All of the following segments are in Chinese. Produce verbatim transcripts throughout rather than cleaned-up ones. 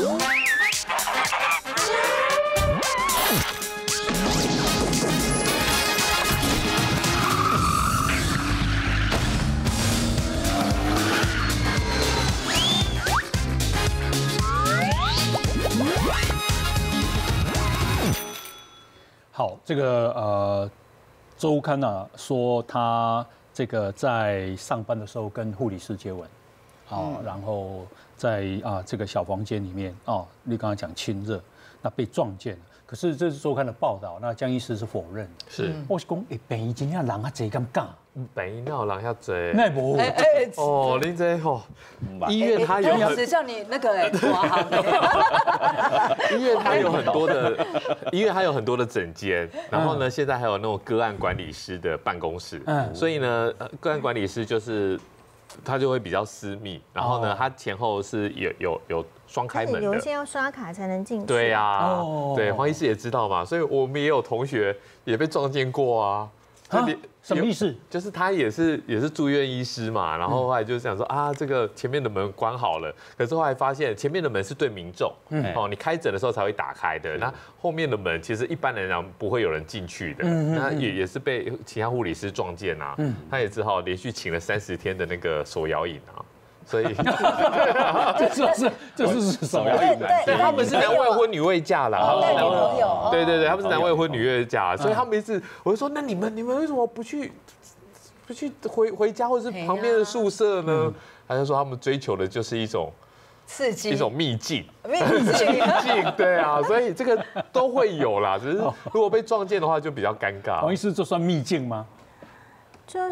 好，这个呃，周刊啊说他这个在上班的时候跟护理师接吻，啊，然后在啊这个小房间里面哦，你刚才讲亲热，那被撞见了。可是这是周刊的报道，那江医师是否认的。 是， 我是讲，哎，病医真正人啊侪咁尬， 病医哪有人遐侪？ 那无。 哎哎， 哦，您这吼，医院它有很， 只叫你那个哎，哇， 医院它有很多的，医院它有很多的诊间，然后呢，现在还有那种个案管理师的办公室，嗯，所以呢，个案管理师就是他就会比较私密，然后呢，他前后是有有有双开门的， 有一些要刷卡才能进去。 对呀，对，黄医师也知道嘛，所以我们也有同学也被撞见过啊。 什么意思？ 就是他也是也是住院医师嘛，然后后来就想说啊，这个前面的门关好了，可是后来发现前面的门是对民众，哦，你开诊的时候才会打开的，那后面的门其实一般人讲不会有人进去的，那也也是被其他护理师撞见啊，他也只好连续请了三十天的那个手摇饮啊。所以， 这就是这是手摇饮， 对，他们是男未婚女未嫁啦， 带女朋友， 对对对，他们是男未婚女未嫁，所以他们一次我就说，那你们你们为什么不去不去回回家或者是旁边的宿舍呢？他就说他们追求的就是一种刺激， 一种秘境， 秘境， 秘境，对啊，所以这个都会有啦，只是如果被撞见的话就比较尴尬。 黄医师，这算秘境吗？ 就是，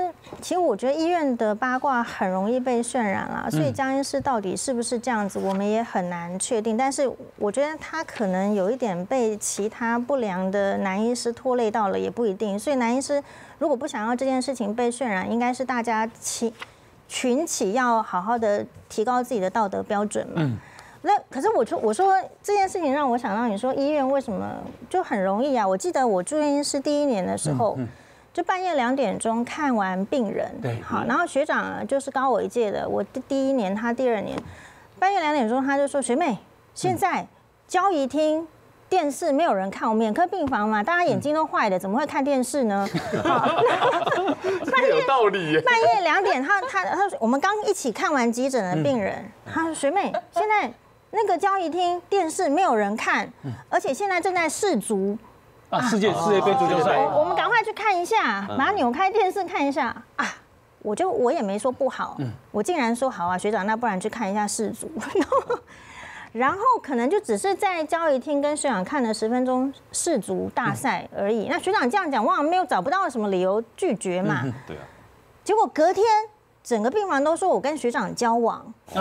其实我觉得医院的八卦很容易被渲染啦，所以江医师到底是不是这样子，我们也很难确定。但是我觉得他可能有一点被其他不良的男医师拖累到了，也不一定。所以男医师如果不想要这件事情被渲染，应该是大家齐群起要好好的提高自己的道德标准嘛。嗯。那可是我说我说这件事情让我想到，你说医院为什么就很容易啊？我记得我住院医师第一年的时候。嗯嗯就半夜两点钟看完病人，对，好，然后学长就是高我一届的，我第一年，他第二年，半夜两点钟他就说：“学妹，现在交谊厅电视没有人看，我们眼科病房嘛，大家眼睛都坏的，怎么会看电视呢？” 半夜有道理。 半夜两点，他他他说我们刚一起看完急诊的病人，他说：“学妹，现在那个交谊厅电视没有人看，而且现在正在世足。” 啊！世界世界杯足球赛， 我们赶快去看一下，把它扭开电视看一下啊！我就我也没说不好，我竟然说好啊，学长，那不然去看一下世足。然后可能就只是在交谊厅跟学长看了十分钟世足大赛而已。那学长这样讲，我好像没有找不到什么理由拒绝嘛。对啊。结果隔天整个病房都说我跟学长交往。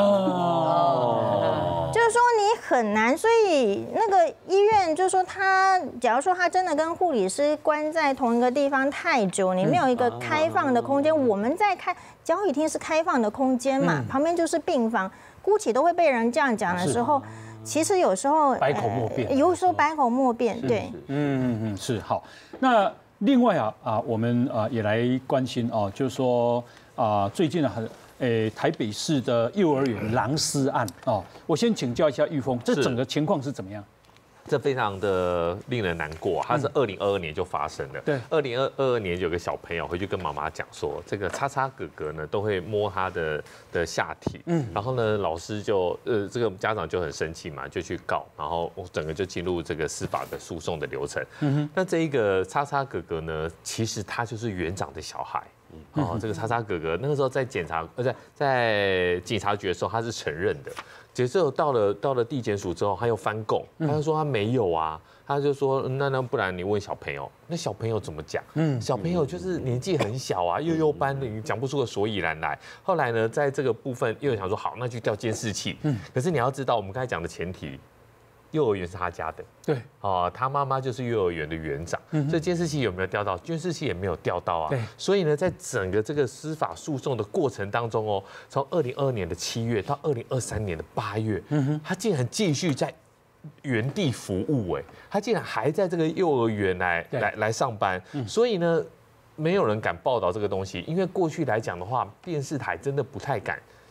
哦。就是说你很难，所以那个医院就是说他，假如说他真的跟护理师关在同一个地方太久，你没有一个开放的空间。我们在开交谊厅是开放的空间嘛，旁边就是病房，姑且都会被人这样讲的时候，其实有时候百口莫辩， 有时候百口莫辩，对， 嗯嗯嗯，是好。那另外啊啊，我们啊也来关心啊，就是说啊最近啊很。诶，台北市的幼儿园狼尸案哦，我先请教一下玉峰，这整个情况是怎么样？ 这非常的令人难过，它是二零二二年就发生了。对，二零二二年有个小朋友回去跟妈妈讲说，这个叉叉哥哥呢都会摸他的的下体，嗯，然后呢老师就呃这个家长就很生气嘛，就去告，然后整个就进入这个司法的诉讼的流程。嗯哼，那这一个叉叉哥哥呢，其实他就是园长的小孩。哦，这个叉叉哥哥那个时候在检察呃在在警察局的时候他是承认的，结果到了到了地检署之后他又翻供，他就说他没有啊，他就说那那不然你问小朋友，那小朋友怎么讲？嗯，小朋友就是年纪很小啊，幼幼班的，你讲不出个所以然来。后来呢，在这个部分又想说好，那就调监视器。嗯，可是你要知道我们刚才讲的前提。幼儿园是他家的，对，哦，他妈妈就是幼儿园的园长，嗯、所以监视器有没有调到？监视器也没有调到啊。对，所以呢，在整个这个司法诉讼的过程当中哦，从二零二二年的七月到二零二三年的八月，嗯哼，他竟然继续在原地服务，哎，他竟然还在这个幼儿园来来来上班，嗯、所以呢，没有人敢报道这个东西，因为过去来讲的话，电视台真的不太敢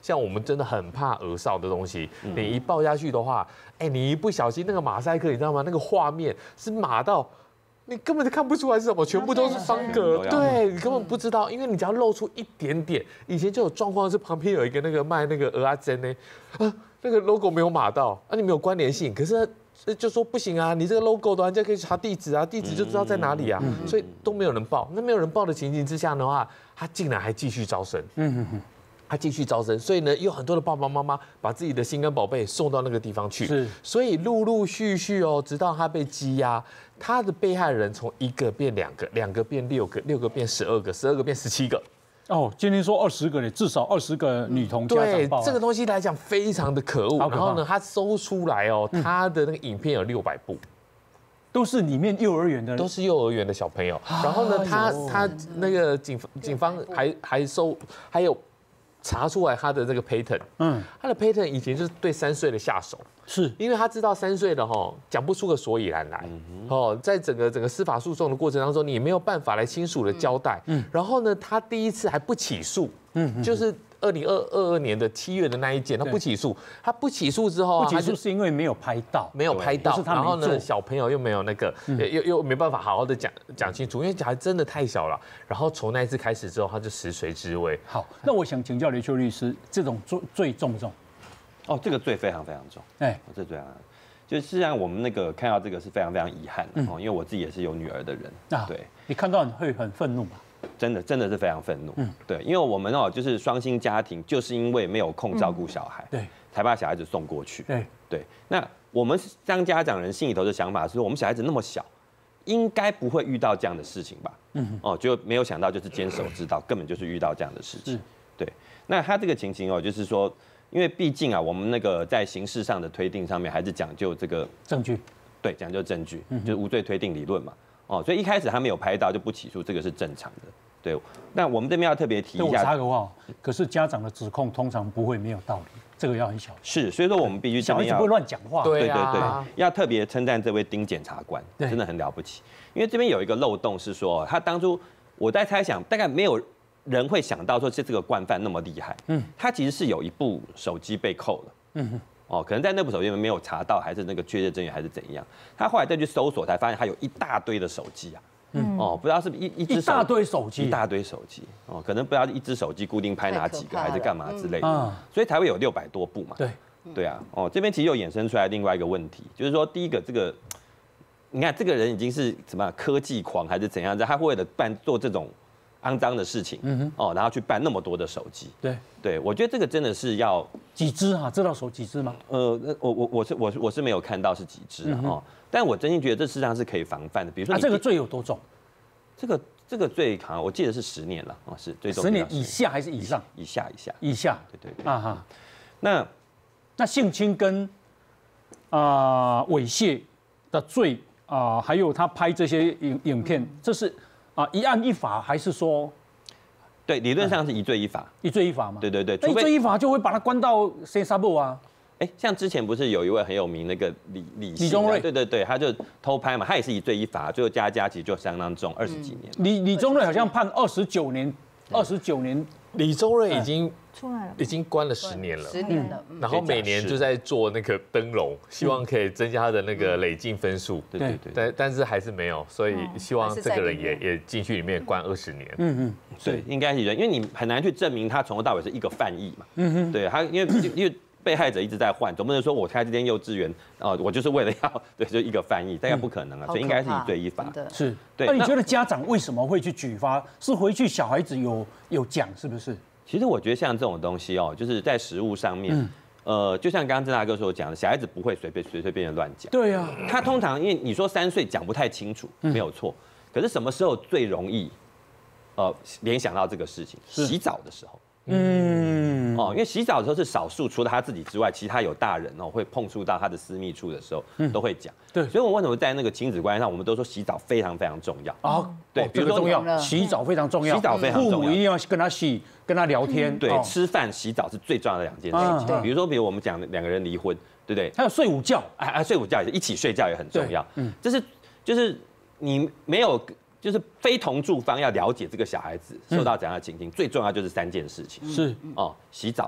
像我们真的很怕儿少的东西，你一抱下去的话，哎，你一不小心那个马赛克，你知道吗？那个画面是马到。你根本就看不出来是什么，全部都是方格，对你根本不知道，因为你只要露出一点点。以前就有状况是旁边有一个那个卖那个蚵仔煎呢，啊，那个 logo 没有码到，啊，你没有关联性，可是就说不行啊，你这个 logo 的话，人家可以查地址啊，地址就知道在哪里啊，所以都没有人报。那没有人报的情形之下的话，他竟然还继续招生。嗯嗯嗯。他继续招生，所以呢，有很多的爸爸妈妈把自己的心肝宝贝送到那个地方去，是，所以陆陆续续哦，直到他被羁押，他的被害人从一个变两个，两个变六个，六个变十二个，十二个变十七个。哦，今天说二十个呢，至少二十个女童家长报。对，这个东西来讲非常的可恶。然后呢，他搜出来哦，他的那个影片有六百部。都是里面幼儿园的，都是幼儿园的小朋友。然后呢，他他那个警警方还还搜还有。查出来他的这个 pattern， 嗯，他的 pattern 以前就是对三岁的下手，是因为他知道三岁的哈讲不出个所以然来，哦，在整个整个司法诉讼的过程当中，你没有办法来清楚的交代，嗯，然后呢，他第一次还不起诉，嗯，就是二零二二年的七月的那一件，他不起诉，他不起诉之后，不起诉是因为没有拍到，没有拍到，然后呢，小朋友又没有那个，又又没办法好好的讲讲清楚，因为小孩真的太小了。然后从那一次开始之后，他就食髓知味。好，那我想请教雷秋律师，这种罪罪重不重？ 哦，这个罪非常非常重，哎，这罪啊，就事实上我们那个看到这个是非常非常遗憾的哦，因为我自己也是有女儿的人啊，对， 你看到你会很愤怒吧？ 真的，真的是非常愤怒。嗯，对，因为我们哦，就是双薪家庭，就是因为没有空照顾小孩，对，才把小孩子送过去。对，对。那我们当家长人心里头的想法是，我们小孩子那么小，应该不会遇到这样的事情吧？嗯，哦，就没有想到就是监守自盗，根本就是遇到这样的事情。对，那他这个情形哦，就是说，因为毕竟啊，我们那个在刑事上的推定上面还是讲究这个证据， 对，讲究证据，就是无罪推定理论嘛。哦，所以一开始他没有拍到就不起诉，这个是正常的。对，那我们这边要特别提一下。 我插个话，可是家长的指控通常不会没有道理，这个要很小心。 是，所以说我们必须小孩子不会乱讲话。 对对对，要特别称赞这位丁检察官，真的很了不起。因为这边有一个漏洞是说，他当初我在猜想，大概没有人会想到说是这个惯犯那么厉害。嗯，他其实是有一部手机被扣了。嗯哼。哦，可能在那部手机里面没有查到，还是那个确切证据，还是怎样？他后来再去搜索，才发现他有一大堆的手机啊。嗯，哦，不知道是不是一一只一大堆手机， 一大堆手机。哦，可能不知道一只手机固定拍哪几个，还是干嘛之类的。所以才会有六百多部嘛。 对， 对啊。哦，这边其实又衍生出来另外一个问题，就是说，第一个，这个你看这个人已经是什么科技狂还是怎样？他为了办做这种肮脏的事情，嗯哼，哦，然后去办那么多的手机。 对， 对，我觉得这个真的是要。 几只啊？知道手几只吗？ 呃，我我我是我是我是没有看到是几只啊、嗯哦，但我真心觉得这事实上是可以防范的。比如说， 啊，这个罪有多重？ 这个这个罪好像我记得是十年了啊、哦，是最重。 十年以下还是以上？ 以下以下以下， 对对对。啊哈， 那那性侵跟啊、呃、猥亵的罪啊、呃，还有他拍这些影影片，这是啊、呃、一案一罚，还是说？ 对，理论上是一罪一罚， 一罪一罚嘛。 对对对， 一罪一罚就会把他关到谁沙布啊？ 哎，像之前不是有一位很有名那个李李李宗瑞， 对对对，他就偷拍嘛，他也是一罪一罚，最后加加其实就相当重，二十几年。 李李宗瑞好像判二十九年，二十九年。 李宗瑞已经出来了， 已经关了十年了， 十年了， 然后每年就在做那个灯笼，希望可以增加他的那个累进分数。 对对对， 但但是还是没有，所以希望这个人也也进去里面关二十年。嗯嗯， 对，应该是人，因为你很难去证明他从头到尾是一个犯意嘛。嗯哼，对他，因为因为被害者一直在换，总不能说我开这间幼稚园哦，我就是为了要对，就一个翻译，大概不可能啊，所以应该是一罪一罚。 是， 对。 那你觉得家长为什么会去举发？是回去小孩子有有讲是不是？ 其实我觉得像这种东西哦，就是在实务上面，嗯、呃，就像刚刚郑大哥所讲的，小孩子不会随便随随便便乱讲。 对啊， 他通常因为你说三岁讲不太清楚，没有错。可是什么时候最容易呃联想到这个事情？洗澡的时候。嗯，哦，因为洗澡的时候是少数，除了他自己之外，其他有大人哦会碰触到他的私密处的时候，都会讲。对，所以我为什么在那个亲子关系上，我们都说洗澡非常非常重要啊？ 对，比如说重要，洗澡非常重要， 洗澡非常重要， 父母一定要跟他洗，跟他聊天。 对，吃饭、洗澡是最重要的两件事情。比如说，比如我们讲两个人离婚，对不对？ 还有睡午觉， 哎哎，睡午觉也一起睡觉也很重要。嗯，这是就是你没有。就是非同住方要了解这个小孩子受到怎样的情形，最重要就是三件事情。 是哦，洗澡、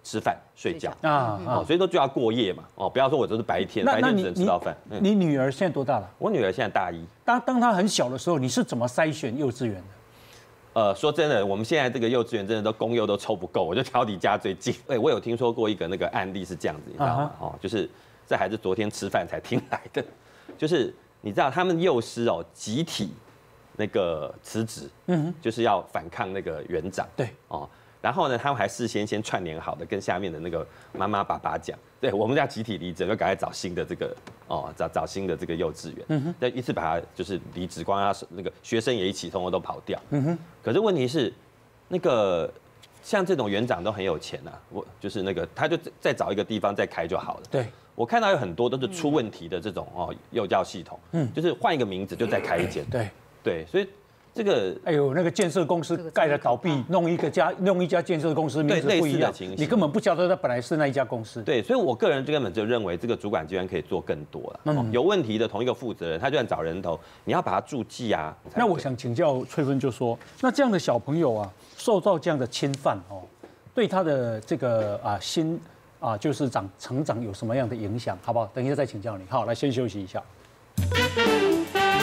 吃饭、睡觉啊， 哦，所以都就要过夜嘛，哦，不要说我都是白天，白天只能吃到饭。 你女儿现在多大了？ 我女儿现在大一。 当当她很小的时候，你是怎么筛选幼稚园的？ 呃，说真的，我们现在这个幼稚园真的都公幼都抽不够，我就挑离家最近。哎，我有听说过一个那个案例是这样子，你知道吗？哦，就是这孩子昨天吃饭才听来的，就是你知道他们幼师哦集体那个辞职，嗯，就是要反抗那个园长， 对， 哦。然后呢，他们还事先先串联好的，跟下面的那个妈妈爸爸讲，对我们要集体离职，就赶快找新的这个哦，找找新的这个幼稚园，嗯哼，再一次把他就是离职，光他那个学生也一起通通都跑掉，嗯哼。可是问题是，那个像这种园长都很有钱呐、啊，我就是那个他就再找一个地方再开就好了， 对。 我看到有很多都是出问题的这种哦幼教系统，嗯，就是换一个名字就再开一间， 对对，所以。这个哎呦，那个建设公司盖了倒闭，弄一个家，弄一家建设公司，名字不一样，你根本不晓得它本来是那一家公司。 对，所以我个人就根本就认为这个主管机关可以做更多了。嗯，有问题的同一个负责人，他就算找人头，你要把他注记啊。 那我想请教翠芬，就说那这样的小朋友啊，受到这样的侵犯哦，对他的这个啊心啊，就是长成长有什么样的影响？好不好？等一下再请教你。好，来先休息一下。